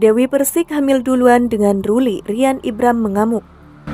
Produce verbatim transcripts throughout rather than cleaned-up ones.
Dewi Persik hamil duluan dengan Ruli, Rian Ibram mengamuk.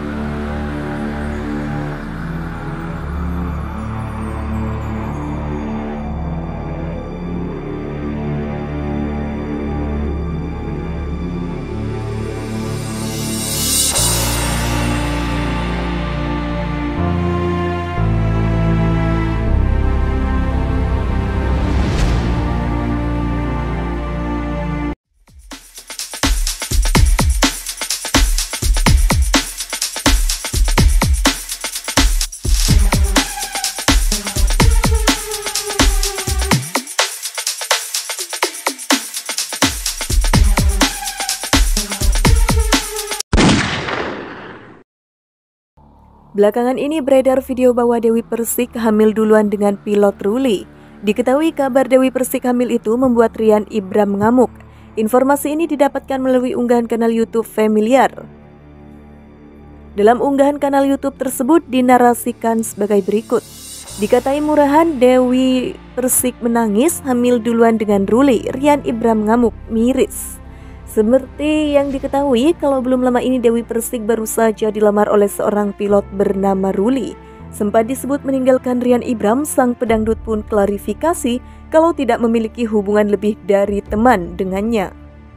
Belakangan ini beredar video bahwa Dewi Persik hamil duluan dengan pilot Ruli. Diketahui kabar Dewi Persik hamil itu membuat Rian Ibram mengamuk. Informasi ini didapatkan melalui unggahan kanal YouTube Familiar. Dalam unggahan kanal YouTube tersebut dinarasikan sebagai berikut. Dikatai murahan, Dewi Persik menangis hamil duluan dengan Ruli, Rian Ibram mengamuk, miris. Seperti yang diketahui, kalau belum lama ini Dewi Persik baru saja dilamar oleh seorang pilot bernama Ruli. Sempat disebut meninggalkan Rian Ibram, sang pedangdut pun klarifikasi kalau tidak memiliki hubungan lebih dari teman dengannya.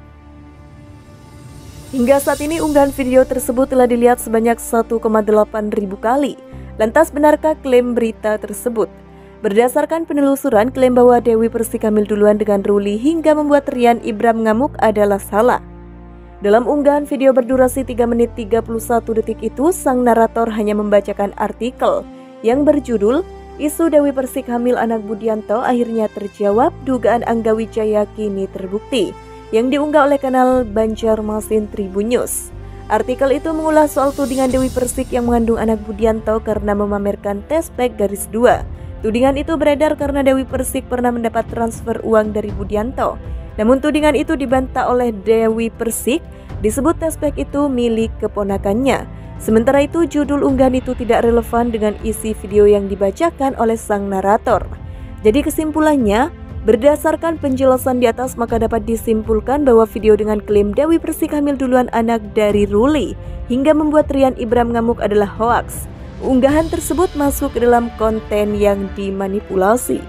Hingga saat ini unggahan video tersebut telah dilihat sebanyak satu koma delapan ribu kali. Lantas benarkah klaim berita tersebut? Berdasarkan penelusuran, klaim bahwa Dewi Persik hamil duluan dengan Ruli hingga membuat Rian Ibram mengamuk adalah salah. Dalam unggahan video berdurasi tiga menit tiga puluh satu detik itu, sang narator hanya membacakan artikel yang berjudul "Isu Dewi Persik hamil anak Budianto akhirnya terjawab, dugaan Angga Wijaya kini terbukti", yang diunggah oleh kanal Banjarmasin Tribun News. Artikel itu mengulas soal tudingan Dewi Persik yang mengandung anak Budianto karena memamerkan tespek garis dua. Tudingan itu beredar karena Dewi Persik pernah mendapat transfer uang dari Budianto. Namun tudingan itu dibantah oleh Dewi Persik, disebut tespek itu milik keponakannya. Sementara itu judul unggahan itu tidak relevan dengan isi video yang dibacakan oleh sang narator. Jadi kesimpulannya, berdasarkan penjelasan di atas maka dapat disimpulkan bahwa video dengan klaim Dewi Persik hamil duluan anak dari Ruli hingga membuat Rian Ibram ngamuk adalah hoaks. Unggahan tersebut masuk ke dalam konten yang dimanipulasi.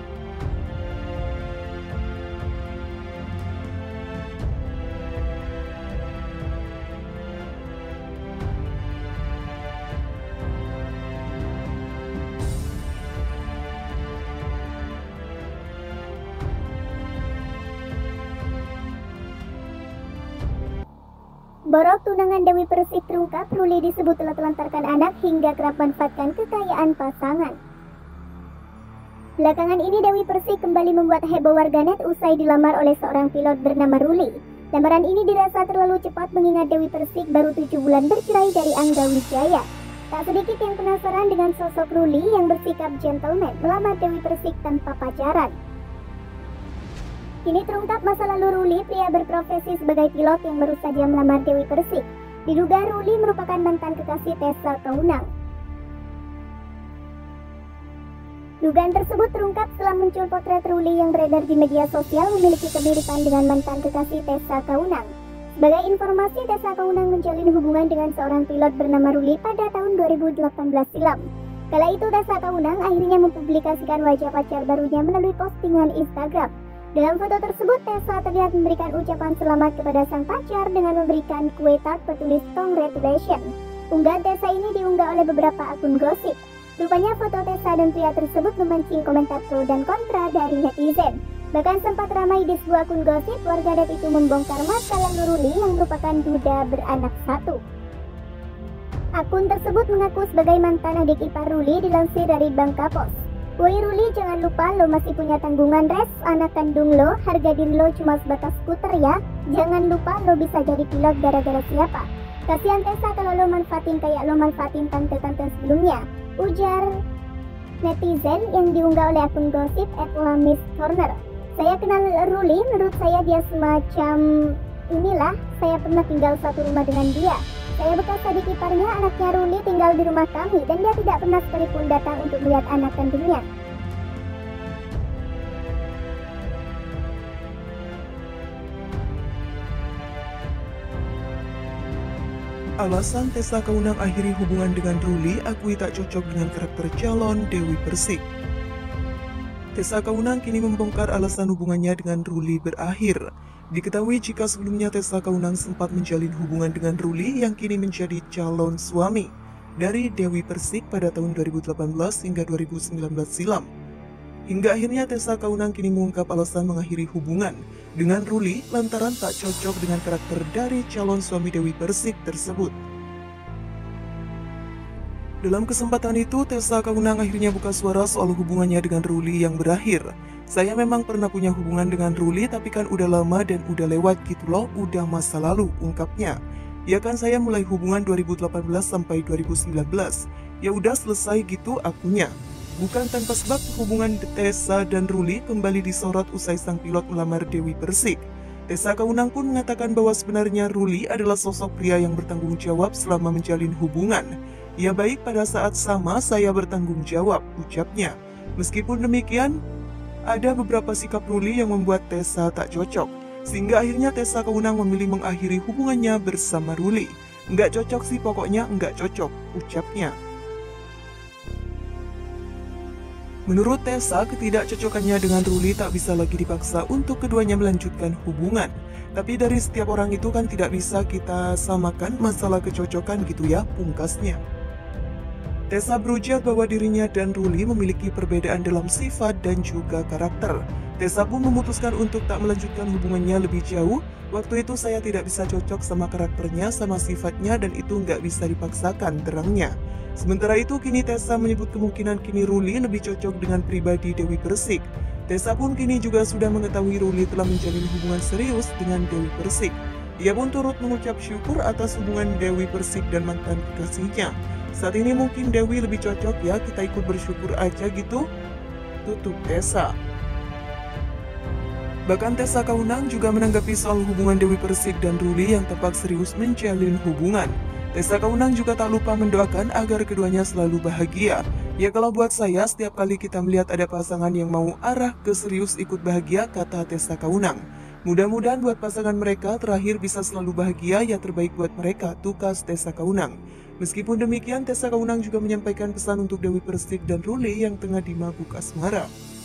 Borok tunangan Dewi Persik terungkap, Ruli disebut telah telantarkan anak hingga kerap manfaatkan kekayaan pasangan. Belakangan ini Dewi Persik kembali membuat heboh warganet usai dilamar oleh seorang pilot bernama Ruli. Lamaran ini dirasa terlalu cepat mengingat Dewi Persik baru tujuh bulan bercerai dari Angga Wijaya. Tak sedikit yang penasaran dengan sosok Ruli yang bersikap gentleman melamar Dewi Persik tanpa pacaran. Kini terungkap masa lalu Ruli, pria berprofesi sebagai pilot yang baru saja melamar Dewi Persik. Diduga Ruli merupakan mantan kekasih Tessa Kaunang. Dugaan tersebut terungkap setelah muncul potret Ruli yang beredar di media sosial memiliki kemiripan dengan mantan kekasih Tessa Kaunang. Sebagai informasi, Tessa Kaunang menjalin hubungan dengan seorang pilot bernama Ruli pada tahun dua ribu delapan belas silam. Kala itu Tessa Kaunang akhirnya mempublikasikan wajah pacar barunya melalui postingan Instagram. Dalam foto tersebut, Tessa terlihat memberikan ucapan selamat kepada sang pacar dengan memberikan kue tart bertulis "Congratulations". Unggahan Tessa ini diunggah oleh beberapa akun gosip. Rupanya foto Tessa dan pria tersebut memancing komentar pro dan kontra dari netizen. Bahkan sempat ramai di sebuah akun gosip, warganet itu membongkar masa lalu Ruli yang merupakan duda beranak satu. Akun tersebut mengaku sebagai mantan adik ipar Ruli dilansir dari Bangka Post. "Woi Ruli, jangan lupa lo masih punya tanggungan res, anak kandung lo, harga diri lo cuma sebatas skuter ya. Jangan lupa lo bisa jadi pilot gara-gara siapa. Kasihan Tessa kalau lo manfaatin kayak lo manfaatin tante-tante sebelumnya", ujar netizen yang diunggah oleh akun gosip at lamis corner. "Saya kenal Ruli, menurut saya dia semacam inilah, saya pernah tinggal satu rumah dengan dia. Saya bekas adik iparnya, anaknya Ruli tinggal di rumah kami dan dia tidak pernah sekalipun datang untuk melihat anak kandungnya." alasan Tessa Kaunang akhiri hubungan dengan Ruli, akui tak cocok dengan karakter calon Dewi Persik. Tessa Kaunang kini membongkar alasan hubungannya dengan Ruli berakhir. Diketahui jika sebelumnya Tessa Kaunang sempat menjalin hubungan dengan Ruli yang kini menjadi calon suami dari Dewi Persik pada tahun dua ribu delapan belas hingga dua ribu sembilan belas silam. Hingga akhirnya Tessa Kaunang kini mengungkap alasan mengakhiri hubungan dengan Ruli lantaran tak cocok dengan karakter dari calon suami Dewi Persik tersebut. Dalam kesempatan itu, Tessa Kaunang akhirnya buka suara soal hubungannya dengan Ruli yang berakhir. Saya memang pernah punya hubungan dengan Ruli, tapi kan udah lama dan udah lewat gitu loh, udah masa lalu, ungkapnya. Ya kan saya mulai hubungan dua ribu delapan belas sampai dua ribu sembilan belas. Ya udah selesai gitu akunya. Bukan tanpa sebab hubungan Tessa dan Ruli kembali disorot usai sang pilot melamar Dewi Persik. Tessa Kaunang pun mengatakan bahwa sebenarnya Ruli adalah sosok pria yang bertanggung jawab selama menjalin hubungan. Ya baik, pada saat sama saya bertanggung jawab, ucapnya. Meskipun demikian, ada beberapa sikap Ruli yang membuat Tessa tak cocok, sehingga akhirnya Tessa Kaunang memilih mengakhiri hubungannya bersama Ruli. Nggak cocok sih pokoknya, nggak cocok, ucapnya. Menurut Tessa, ketidakcocokannya dengan Ruli tak bisa lagi dipaksa untuk keduanya melanjutkan hubungan. Tapi dari setiap orang itu kan tidak bisa kita samakan masalah kecocokan gitu ya, pungkasnya. Tessa berujar bahwa dirinya dan Ruli memiliki perbedaan dalam sifat dan juga karakter. Tessa pun memutuskan untuk tak melanjutkan hubungannya lebih jauh. Waktu itu saya tidak bisa cocok sama karakternya, sama sifatnya, dan itu nggak bisa dipaksakan, terangnya. Sementara itu, kini Tessa menyebut kemungkinan kini Ruli lebih cocok dengan pribadi Dewi Persik. Tessa pun kini juga sudah mengetahui Ruli telah menjalin hubungan serius dengan Dewi Persik. Ia pun turut mengucap syukur atas hubungan Dewi Persik dan mantan kekasihnya. Saat ini mungkin Dewi lebih cocok ya, kita ikut bersyukur aja gitu, tutup Tessa. Bahkan Tessa Kaunang juga menanggapi soal hubungan Dewi Persik dan Ruli yang tampak serius menjalin hubungan. Tessa Kaunang juga tak lupa mendoakan agar keduanya selalu bahagia. Ya kalau buat saya, setiap kali kita melihat ada pasangan yang mau arah ke serius ikut bahagia, kata Tessa Kaunang. Mudah-mudahan buat pasangan mereka terakhir bisa selalu bahagia, ya terbaik buat mereka, tukas Tessa Kaunang. Meskipun demikian, Tessa Kaunang juga menyampaikan pesan untuk Dewi Persik dan Ruli yang tengah dimabuk asmara.